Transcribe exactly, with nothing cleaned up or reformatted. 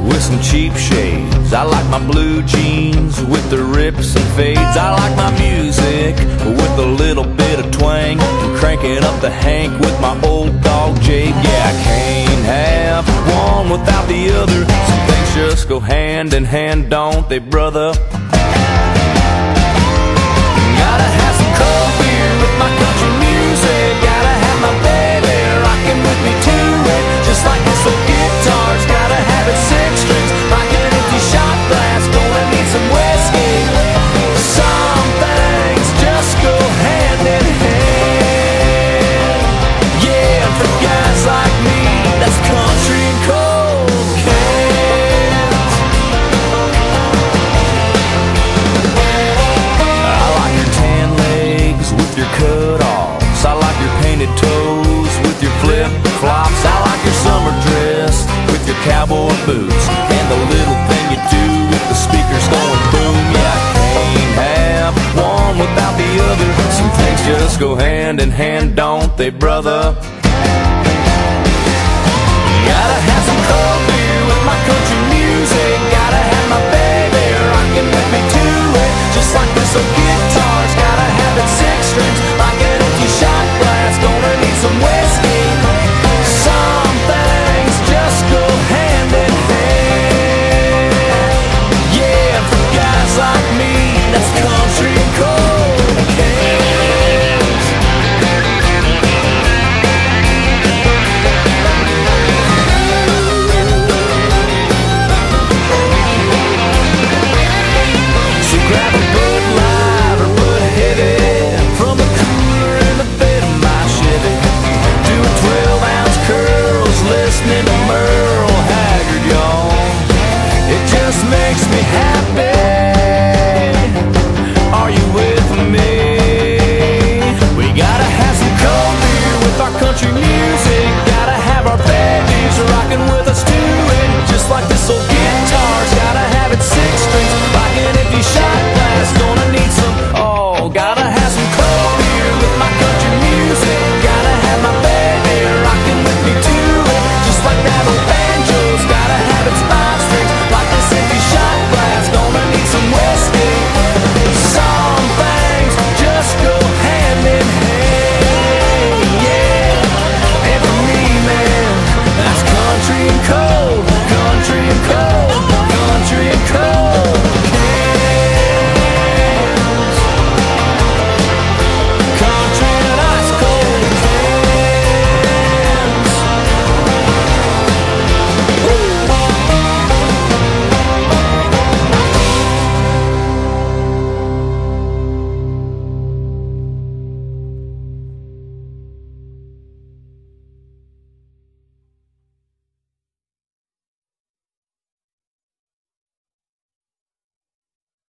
with some cheap shades. I like my blue jeans with the rips and fades. I like my music with a little bit of twang. I'm cranking up the Hank with my old dog Jake. Yeah, I can't have one without the other. Some things just go hand in hand, don't they, brother? Gotta have some cold beer with my country music. Gotta have my baby rockin' with me to it. Just like this old guitar's gotta have its six strings. Like an empty shot glass, gonna need some whiskey. Some things just go hand in hand. Yeah, and for guys like me, that's country and cold cans. I like your tan legs with your cutoffs. I like your painted toes with your flip-flops. I like your summer dress with your cowboy boots, and the little thing you do with the speakers going boom. Yeah, I can't have one without the other. Some things just go hand in hand, don't they, brother? Gotta have some cold